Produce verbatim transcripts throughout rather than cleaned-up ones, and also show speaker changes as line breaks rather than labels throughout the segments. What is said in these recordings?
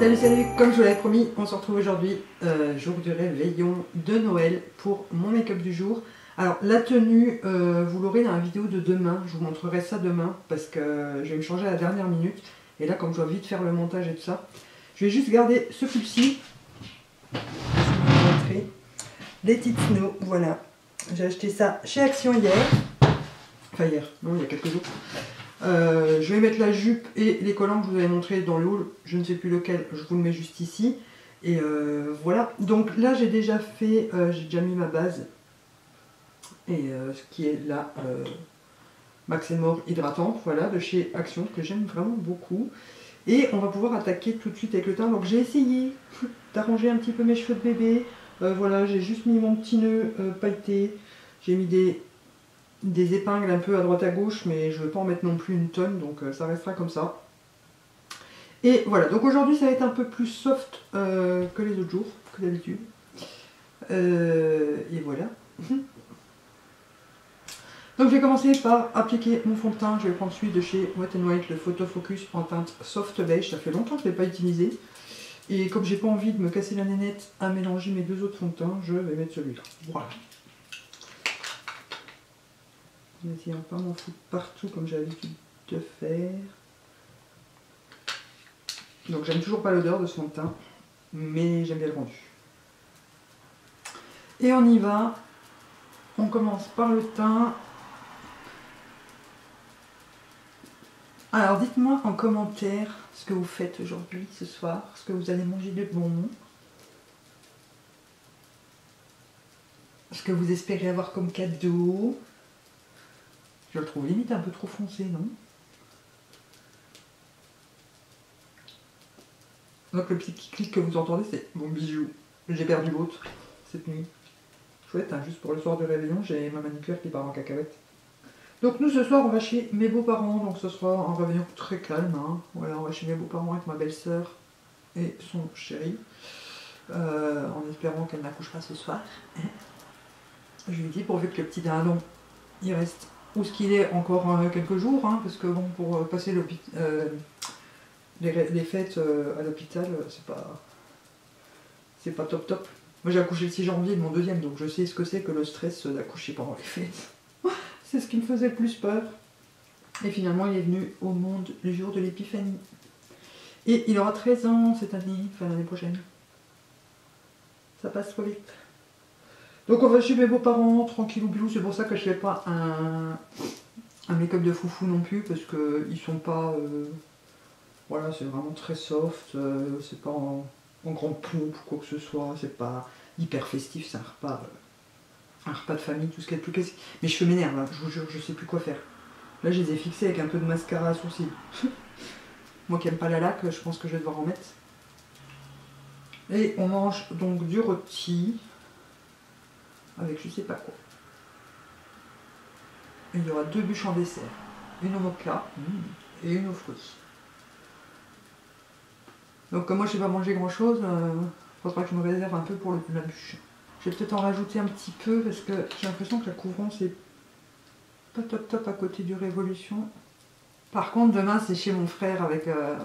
Salut salut, comme je vous l'avais promis, on se retrouve aujourd'hui, euh, jour du réveillon de Noël pour mon make-up du jour. Alors la tenue, euh, vous l'aurez dans la vidéo de demain, je vous montrerai ça demain parce que je vais me changer à la dernière minute. Et là comme je dois vite faire le montage et tout ça, je vais juste garder ce pull-ci. Je vais vous montrer les Tits Snow, voilà. J'ai acheté ça chez Action hier, enfin hier, non il y a quelques jours. Euh, je vais mettre la jupe et les collants que je vous avais montré dans le haul, je ne sais plus lequel, je vous le mets juste ici. Et euh, voilà, donc là j'ai déjà fait, euh, j'ai déjà mis ma base. Et euh, ce qui est la euh, Maximor hydratante, voilà, de chez Action, que j'aime vraiment beaucoup. Et on va pouvoir attaquer tout de suite avec le teint. Donc j'ai essayé d'arranger un petit peu mes cheveux de bébé. Euh, voilà, j'ai juste mis mon petit nœud euh, pailleté. J'ai mis des... des épingles un peu à droite à gauche, mais je ne veux pas en mettre non plus une tonne, donc euh, ça restera comme ça. Et voilà, donc aujourd'hui ça va être un peu plus soft euh, que les autres jours, que d'habitude. Euh, et voilà. Donc je vais commencer par appliquer mon fond de teint. Je vais prendre celui de chez Wet n Wild, le Photo Focus en teinte soft beige. Ça fait longtemps que je ne l'ai pas utilisé. Et comme j'ai pas envie de me casser la nénette à mélanger mes deux autres fonds de teint, je vais mettre celui-là. Voilà. N'essayons pas m'en foutre partout comme j'ai l'habitude de faire. Donc j'aime toujours pas l'odeur de ce fond de teint, mais j'aime bien le rendu. Et on y va. On commence par le teint. Alors dites-moi en commentaire ce que vous faites aujourd'hui, ce soir, ce que vous allez manger de bon. Ce que vous espérez avoir comme cadeau. Je le trouve limite un peu trop foncé, non? Donc le petit clic que vous entendez, c'est mon bijou. J'ai perdu l'autre cette nuit. Chouette, hein, juste pour le soir de réveillon, j'ai ma manicure qui part en cacahuète. Donc nous ce soir on va chez mes beaux-parents, donc ce sera un réveillon très calme. Hein. Voilà, on va chez mes beaux-parents avec ma belle-sœur et son chéri. Euh, en espérant qu'elle n'accouche pas ce soir. Je lui dis pourvu que le petit dindon il reste où ce qu'il est encore euh, quelques jours, hein, parce que bon, pour euh, passer euh, les, les fêtes euh, à l'hôpital, euh, c'est pas c'est pas top top. Moi j'ai accouché le six janvier de mon deuxième, donc je sais ce que c'est que le stress d'accoucher pendant les fêtes. C'est ce qui me faisait le plus peur. Et finalement il est venu au monde le jour de l'épiphanie. Et il aura treize ans cette année, enfin l'année prochaine. Ça passe trop vite. Donc on va chez mes beaux-parents, tranquillou bilou, c'est pour ça que je fais pas un, un make-up de foufou non plus, parce qu'ils sont pas... Euh, voilà, c'est vraiment très soft, euh, c'est pas en, en grande pompe ou quoi que ce soit, c'est pas hyper festif, c'est un repas, euh, un repas de famille, tout ce qu'il y a de plus classique. Mes cheveux m'énervent, hein, je vous jure, je sais plus quoi faire. Là je les ai fixés avec un peu de mascara à sourcils. Moi qui aime pas la laque, je pense que je vais devoir en mettre. Et on mange donc du rôti. Avec je sais pas quoi. Et il y aura deux bûches en dessert. Une au mocha mmh, et une aux fruits. Donc comme moi je sais pas manger grand chose, euh, il faudra que je me réserve un peu pour le, la bûche. Je vais peut-être en rajouter un petit peu parce que j'ai l'impression que la couvrance est pas top top à côté du Révolution. Par contre demain c'est chez mon frère avec, euh,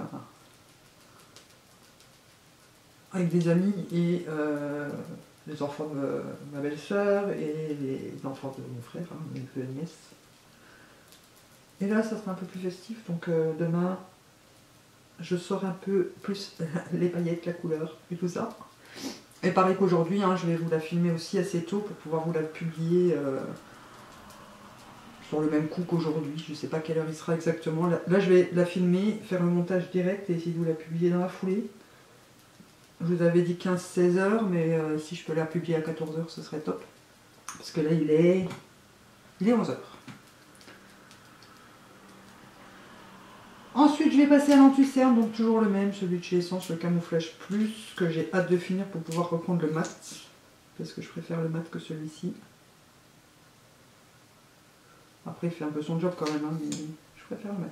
avec des amis et euh, les enfants de ma belle-sœur et les enfants de mon frère, hein, mes neveux et nièces. Et là, ça sera un peu plus festif, donc euh, demain, je sors un peu plus les paillettes, la couleur et tout ça. Et pareil qu'aujourd'hui, hein, je vais vous la filmer aussi assez tôt pour pouvoir vous la publier euh, sur le même coup qu'aujourd'hui. Je ne sais pas quelle heure il sera exactement. Là, là, je vais la filmer, faire le montage direct et essayer de vous la publier dans la foulée. Je vous avais dit quinze seize heures, mais euh, si je peux la publier à quatorze heures, ce serait top. Parce que là, il est, il est onze heures. Ensuite, je vais passer à l'anti-cerne, donc toujours le même, celui de chez Essence, le Camouflage Plus, que j'ai hâte de finir pour pouvoir reprendre le mat. Parce que je préfère le mat que celui-ci. Après, il fait un peu son job quand même, hein, mais je préfère le mat.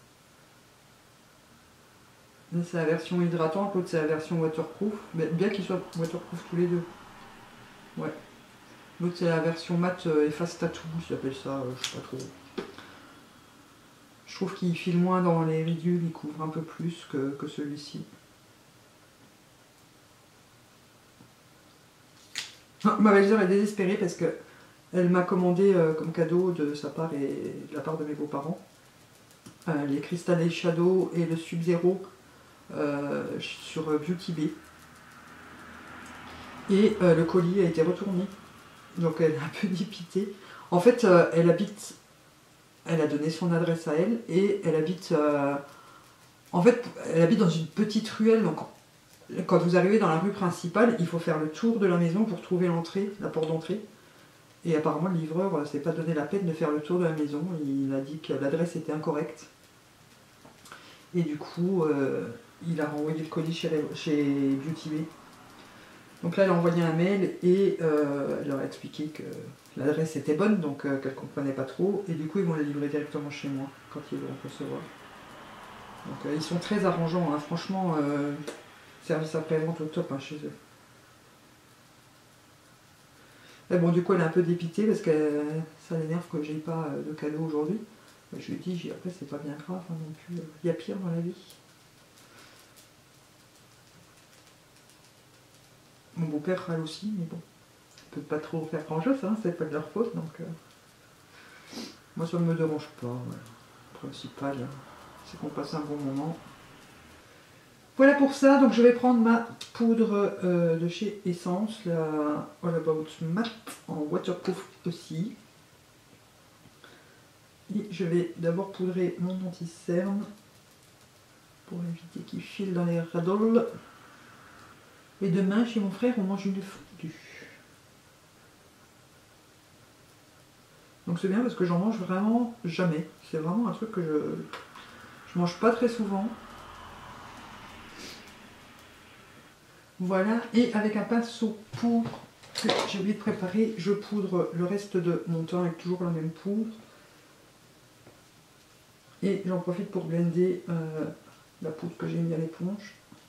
Là, c'est la version hydratante, l'autre c'est la version waterproof. Mais bien qu'ils soient waterproof tous les deux. Ouais. L'autre c'est la version mat euh, efface tatou, ils appellent ça, euh, je sais pas trop. Je trouve qu'il file moins dans les ridules, il couvre un peu plus que, que celui-ci. Ma belle-sœur est désespérée parce que elle m'a commandé euh, comme cadeau de sa part et de la part de mes beaux-parents euh, les Crystal Eye Shadow et le Sub-Zero euh, sur Beauty Bay. Et euh, le colis a été retourné. Donc elle est un peu dépitée. En fait, euh, elle habite... Elle a donné son adresse à elle et elle habite... Euh, en fait, elle habite dans une petite ruelle. Donc quand vous arrivez dans la rue principale, il faut faire le tour de la maison pour trouver l'entrée, la porte d'entrée. Et apparemment, le livreur ne s'est pas donné la peine de faire le tour de la maison. Il a dit que l'adresse était incorrecte. Et du coup, euh, il a renvoyé le colis chez, chez Beauty Bay. Donc là, elle a envoyé un mail et euh, elle leur a expliqué que l'adresse était bonne, donc euh, qu'elle ne comprenait pas trop. Et du coup, ils vont la livrer directement chez moi quand ils vont recevoir. Donc euh, ils sont très arrangeants, hein. Franchement, euh, service après-vente au top hein, chez eux. Et bon, du coup, elle est un peu dépitée parce que euh, ça l'énerve que j'ai pas euh, de cadeau aujourd'hui. Je lui ai dit, après, c'est pas bien grave hein, non plus. Il y a pire dans la vie. Mon beau-père râle aussi, mais bon, on peut pas trop faire grand-chose, hein, c'est pas de leur faute, donc euh, moi ça ne me dérange pas. Voilà. Le principal, c'est qu'on passe un bon moment. Voilà pour ça, donc je vais prendre ma poudre euh, de chez Essence, la All About Matte, en waterproof aussi. Et je vais d'abord poudrer mon anti-cerne pour éviter qu'il file dans les radoles. Et demain, chez mon frère, on mange une fondue. Donc c'est bien parce que j'en mange vraiment jamais. C'est vraiment un truc que je je mange pas très souvent. Voilà, et avec un pinceau poudre que j'ai oublié de préparer, je poudre le reste de mon teint avec toujours la même poudre. Et j'en profite pour blender euh, la poudre que j'ai mis à l'éponge.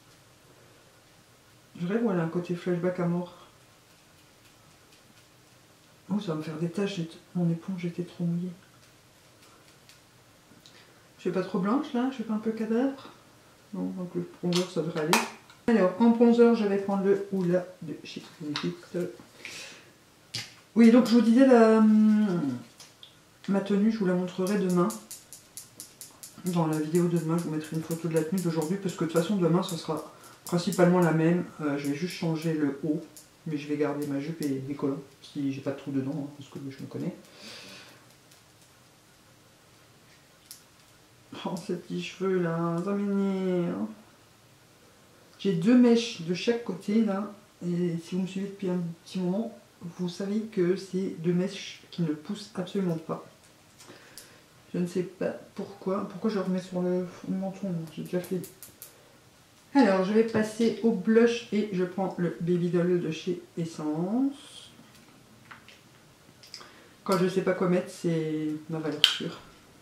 Je rêve où elle a un côté flashback à mort. Oh, ça va me faire des taches, mon éponge était trop mouillée. Je suis pas trop blanche là, je suis pas un peu cadavre. Non, donc le bronzer ça devrait aller. Alors, en bronzer, je vais prendre le Hoola de chez Benefit. Oui, donc je vous disais, la, ma tenue, je vous la montrerai demain. Dans la vidéo de demain, je vous mettrai une photo de la tenue d'aujourd'hui, parce que de toute façon, demain, ce sera principalement la même. Euh, je vais juste changer le haut, mais je vais garder ma jupe et les collants, si j'ai pas de trou dedans, hein, parce que je me connais. Oh, ces petits cheveux là, ça m'énerve. J'ai deux mèches de chaque côté là, et si vous me suivez depuis un petit moment, vous savez que c'est deux mèches qui ne poussent absolument pas. Je ne sais pas pourquoi. Pourquoi je remets sur le menton, j'ai déjà fait. Alors je vais passer au blush et je prends le Baby Doll de chez Essence. Quand je ne sais pas quoi mettre, c'est ma valeur sûre.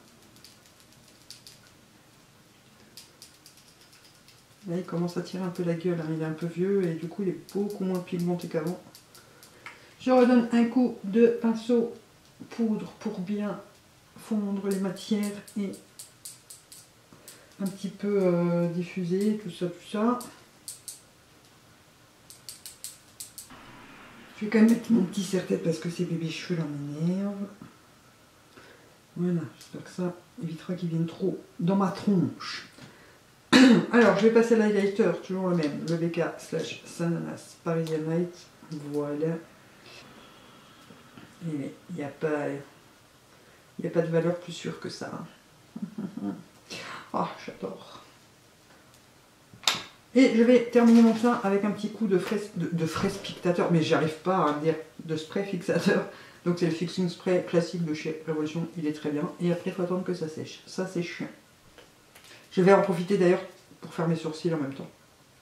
Là, il commence à tirer un peu la gueule, hein. Il est un peu vieux et du coup il est beaucoup moins pigmenté qu'avant. Je redonne un coup de pinceau poudre pour bien fondre les matières et un petit peu euh, diffuser tout ça, tout ça. Je vais quand même mettre mon petit serre-tête parce que ces bébés cheveux là m'énervent. Voilà, j'espère que ça évitera qu'ils viennent trop dans ma tronche. Alors, je vais passer l'highlighter, toujours le même, le B K slash Sananas Parisian Night. Voilà. Il n'y a pas, il n'y a pas de valeur plus sûre que ça. Ah, j'adore. Et je vais terminer mon teint avec un petit coup de fraise, de, de fraise fixateur, mais j'arrive pas à dire de spray fixateur. Donc c'est le fixing spray classique de chez Révolution, il est très bien. Et après, il faut attendre que ça sèche. Ça, c'est chiant. Je vais en profiter d'ailleurs pour faire mes sourcils en même temps.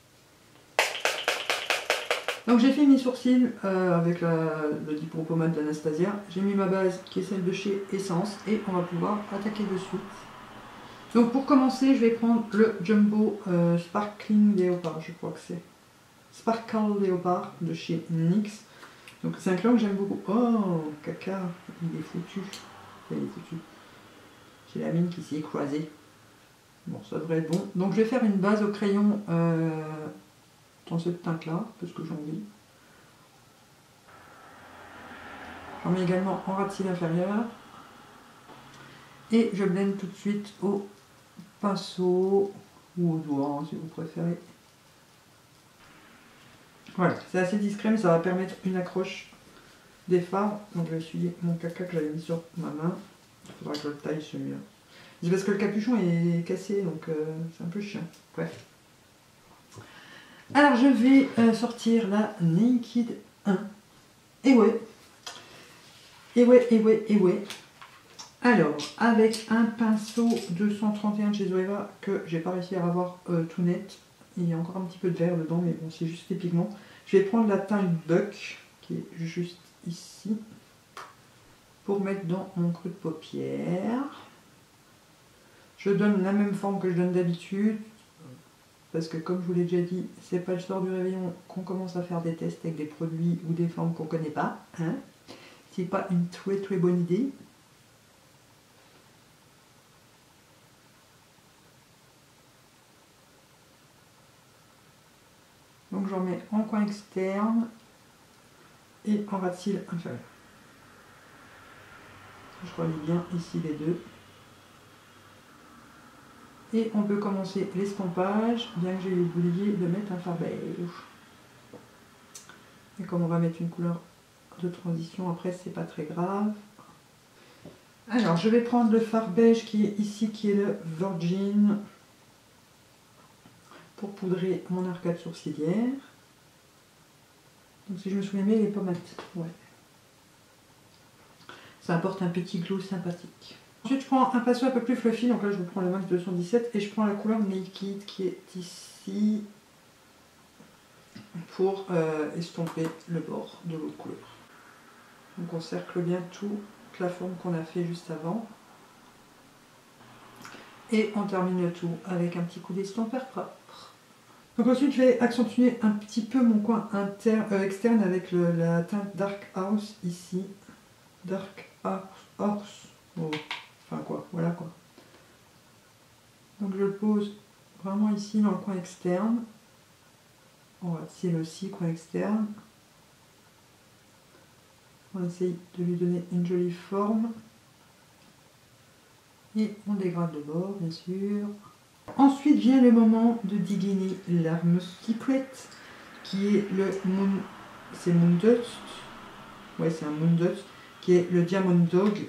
Donc j'ai fait mes sourcils euh, avec la, le diplo pommade d'Anastasia. J'ai mis ma base qui est celle de chez Essence et on va pouvoir attaquer de suite. Donc pour commencer, je vais prendre le Jumbo euh, Sparkling Léopard, je crois que c'est. Sparkle Léopard de chez N Y X. Donc c'est un crayon que j'aime beaucoup. Oh, caca, il est foutu. Il est foutu. J'ai la mine qui s'est écrasée. Bon, ça devrait être bon. Donc je vais faire une base au crayon euh, dans cette teinte là, parce que j'ai envie. J'en mets également en ras de cils inférieur. Et je blende tout de suite au pinceau ou au doigt, hein, si vous préférez. Voilà, c'est assez discret, mais ça va permettre une accroche des fards. Donc je vais essuyer mon caca que j'avais mis sur ma main. Il faudra que je le taille celui-là. C'est parce que le capuchon est cassé, donc euh, c'est un peu chiant. Bref. Alors je vais euh, sortir la Naked un. Et ouais. Et ouais, et ouais, et ouais. Alors, avec un pinceau deux cent trente et un de chez Zoeva que j'ai pas réussi à avoir euh, tout net. Il y a encore un petit peu de vert dedans, mais bon, c'est juste les pigments. Je vais prendre la teinte Buck, qui est juste ici, pour mettre dans mon creux de paupière. Je donne la même forme que je donne d'habitude, parce que comme je vous l'ai déjà dit, c'est pas le soir du réveillon qu'on commence à faire des tests avec des produits ou des formes qu'on connaît pas. Hein. C'est pas une très très bonne idée. Donc j'en mets en coin externe et en ras de cils inférieur. Je relie bien ici les deux. Et on peut commencer l'estompage, bien que j'ai oublié de mettre un fard beige. Et comme on va mettre une couleur de transition, après c'est pas très grave. Alors je vais prendre le fard beige qui est ici, qui est le Virgin, pour poudrer mon arcade sourcilière. Donc si je me souviens bien, il est pas mat. Ouais. Ça apporte un petit glow sympathique. Ensuite je prends un pinceau un peu plus fluffy, donc là je prends le Max deux cent dix-sept et je prends la couleur Naked qui est ici pour euh, estomper le bord de l'autre couleur. Donc on cercle bien toute la forme qu'on a fait juste avant. Et on termine le tout avec un petit coup d'estompeur propre. Donc ensuite je vais accentuer un petit peu mon coin inter, euh, externe avec le, la teinte Dark House ici. Dark House. Oh. Enfin quoi, voilà quoi. Donc je le pose vraiment ici dans le coin externe. On va tirer aussi coin externe. On essaye de lui donner une jolie forme. Et on dégrade le bord, bien sûr. Ensuite vient le moment de dégainer l'arme secret, qui est le Moon... C'est Moon Dust. Ouais, c'est un Moon Dust, qui est le Diamond Dog.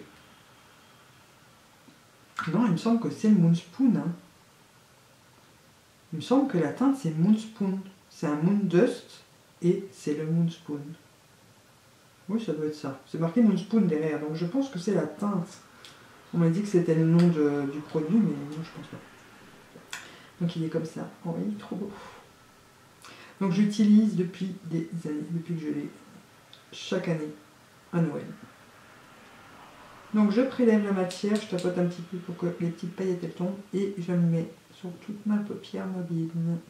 Non, il me semble que c'est le Moon Spoon. Hein. Il me semble que la teinte, c'est Moon Spoon. C'est un Moon Dust et c'est le Moon Spoon. Oui, ça doit être ça. C'est marqué Moon Spoon derrière, donc je pense que c'est la teinte. On m'a dit que c'était le nom de, du produit, mais non, je pense pas. Donc il est comme ça. Oh oui, trop beau. Donc j'utilise depuis des années, depuis que je l'ai, chaque année, à Noël. Donc je prélève la matière, je tapote un petit peu pour que les petites paillettes elles tombent, et je le mets sur toute ma paupière mobile.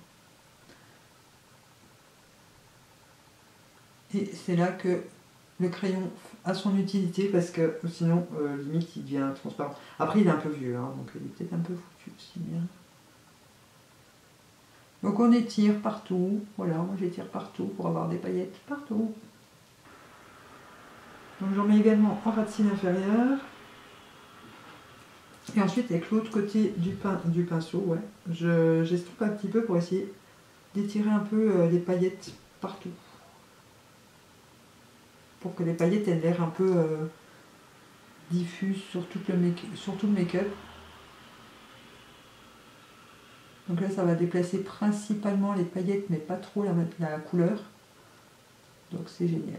Et c'est là que le crayon a son utilité, parce que sinon, euh, limite, il devient transparent. Après, il est un peu vieux, hein, donc il est peut-être un peu foutu aussi bien. Donc on étire partout, voilà, moi j'étire partout pour avoir des paillettes partout. Donc j'en mets également en ras de cils inférieur. Et ensuite avec l'autre côté du, pin, du pinceau, ouais, je, j'estompe un petit peu pour essayer d'étirer un peu euh, les paillettes partout. Pour que les paillettes aient l'air un peu euh, diffuses sur tout le make, sur tout le make-up. Donc là ça va déplacer principalement les paillettes mais pas trop la, la couleur. Donc c'est génial.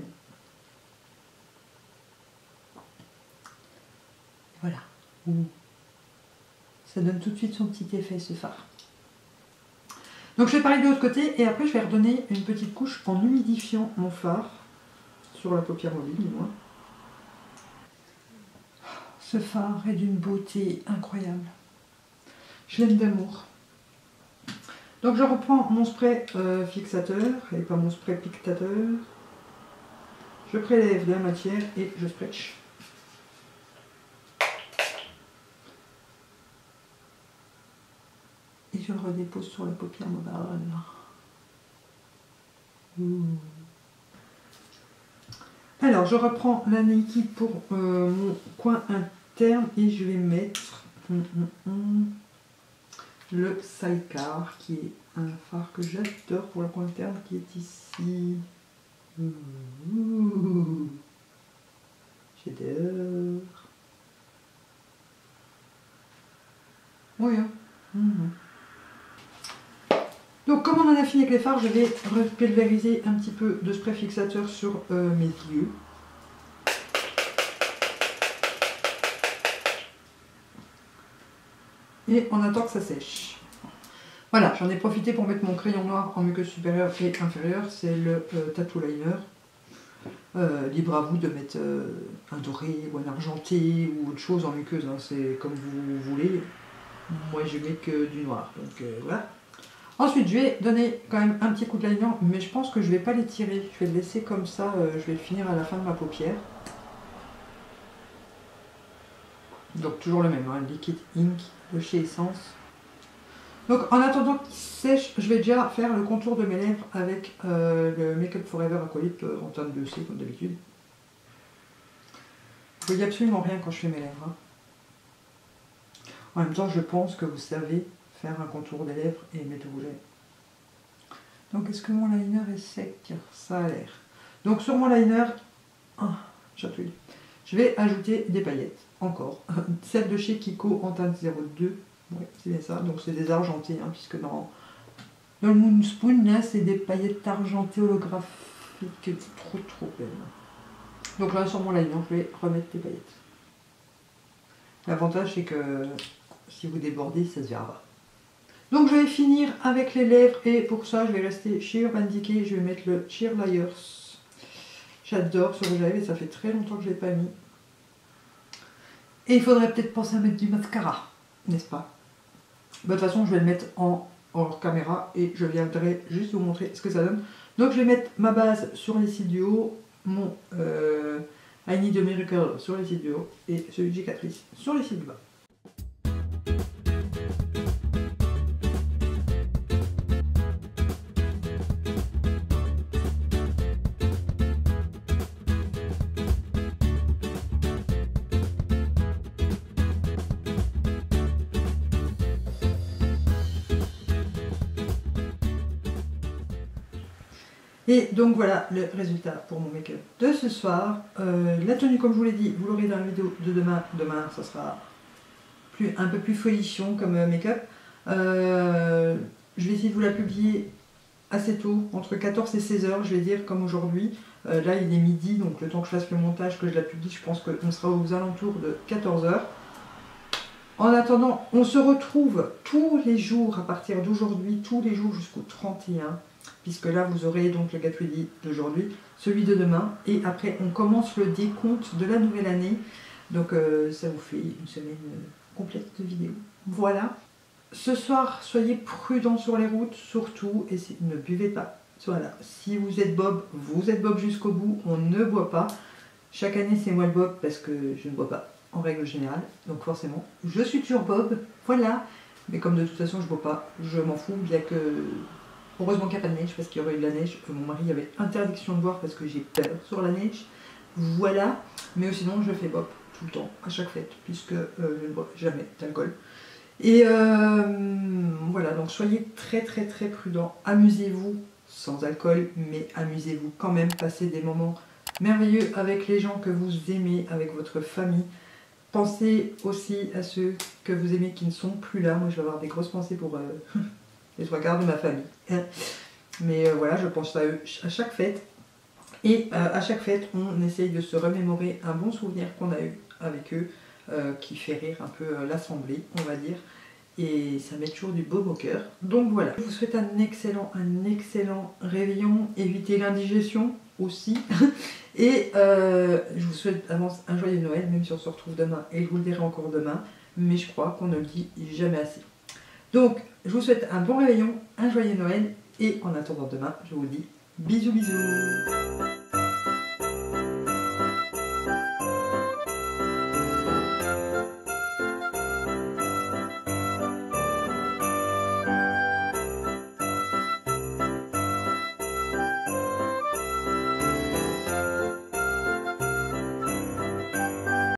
Voilà. Ouh. Ça donne tout de suite son petit effet ce fard. Donc je vais parler de l'autre côté et après je vais redonner une petite couche en humidifiant mon fard sur la paupière mobile du moins. Ce fard est d'une beauté incroyable. Je l'aime d'amour. Donc je reprends mon spray euh, fixateur et pas mon spray pictateur. Je prélève de la matière et je stretch. Et je le redépose sur la paupière mobile. Ouh. Alors, je reprends la Nike pour euh, mon coin interne et je vais mettre hum, hum, hum, le Sidecar qui est un phare que j'adore pour le coin interne qui est ici. Ouh, j'adore. Oui, hein. Mmh. Donc comme on en a fini avec les phares, je vais repulvériser un petit peu de spray fixateur sur euh, mes yeux. Et on attend que ça sèche. Voilà, j'en ai profité pour mettre mon crayon noir en muqueuse supérieure et inférieure, c'est le euh, Tattoo Liner. Euh, libre à vous de mettre euh, un doré ou un argenté ou autre chose en muqueuse, hein, c'est comme vous voulez. Moi je mets que du noir, donc euh, voilà. Ensuite je vais donner quand même un petit coup de liner, mais je pense que je vais pas l'étirer, je vais le laisser comme ça, euh, je vais le finir à la fin de ma paupière. Donc toujours le même, hein, Liquid Ink de chez Essence. Donc en attendant qu'il sèche, je vais déjà faire le contour de mes lèvres avec euh, le Make Up For Ever Aqualip euh, en teinte deux C comme d'habitude. Vous voyez absolument rien quand je fais mes lèvres. Hein. En même temps, je pense que vous savez faire un contour des lèvres et mettre au lait. Donc est-ce que mon liner est sec? Ça a l'air. Donc sur mon liner, oh, chatouille, je vais ajouter des paillettes, encore. Celle de chez Kiko en teinte zéro deux. Ouais, c'est bien ça, donc c'est des argentés, hein, puisque dans, dans le Moonspoon, là, c'est des paillettes argentées holographiques, trop trop belles. Donc là, sur mon liner, je vais remettre des paillettes. L'avantage, c'est que si vous débordez, ça se verra pas. Donc je vais finir avec les lèvres, et pour ça, je vais rester chez Urban Decay, je vais mettre le Cheer Liars. J'adore ce rouge à lèvres, et ça fait très longtemps que je ne l'ai pas mis. Et il faudrait peut-être penser à mettre du mascara, n'est-ce pas? De toute façon, je vais le mettre en hors caméra et je viendrai juste vous montrer ce que ça donne. Donc, je vais mettre ma base sur les cils du haut, mon euh, I Need a Miracle sur les cils du haut et celui de J Catrice sur les cils du bas. Et donc voilà le résultat pour mon make-up de ce soir. Euh, la tenue, comme je vous l'ai dit, vous l'aurez dans la vidéo de demain. Demain, ça sera plus, un peu plus folichon comme make-up. Euh, je vais essayer de vous la publier assez tôt, entre quatorze et seize heures, je vais dire, comme aujourd'hui. Euh, là, il est midi, donc le temps que je fasse le montage, que je la publie, je pense qu'on sera aux alentours de quatorze heures. En attendant, on se retrouve tous les jours à partir d'aujourd'hui, tous les jours jusqu'au trente et un. Puisque là vous aurez donc le Get Ready d'aujourd'hui, celui de demain, et après on commence le décompte de la nouvelle année, donc euh, ça vous fait une semaine complète de vidéos. Voilà, ce soir soyez prudents sur les routes surtout, et ne buvez pas. Voilà, si vous êtes Bob, vous êtes Bob jusqu'au bout, on ne boit pas. Chaque année c'est moi le Bob parce que je ne bois pas en règle générale, donc forcément je suis toujours Bob, voilà, mais comme de toute façon je bois pas, je m'en fous, bien que... Heureusement qu'il n'y a pas de neige parce qu'il y aurait eu de la neige. Mon mari avait interdiction de boire parce que j'ai peur sur la neige. Voilà. Mais sinon, je fais Bob tout le temps, à chaque fête, puisque euh, je ne bois jamais d'alcool. Et euh, voilà, donc soyez très très très prudents. Amusez-vous sans alcool, mais amusez-vous quand même. Passez des moments merveilleux avec les gens que vous aimez, avec votre famille. Pensez aussi à ceux que vous aimez qui ne sont plus là. Moi, je vais avoir des grosses pensées pour... Euh, les trois quarts de ma famille. Mais euh, voilà, je pense à eux à chaque fête. Et euh, à chaque fête, on essaye de se remémorer un bon souvenir qu'on a eu avec eux, euh, qui fait rire un peu euh, l'assemblée, on va dire. Et ça met toujours du baume au cœur. Donc voilà, je vous souhaite un excellent, un excellent réveillon. Évitez l'indigestion aussi. Et euh, je vous souhaite avance un joyeux Noël, même si on se retrouve demain. Et je vous le dirai encore demain. Mais je crois qu'on ne le dit jamais assez. Donc, je vous souhaite un bon réveillon, un joyeux Noël, et en attendant demain, je vous dis bisous bisous.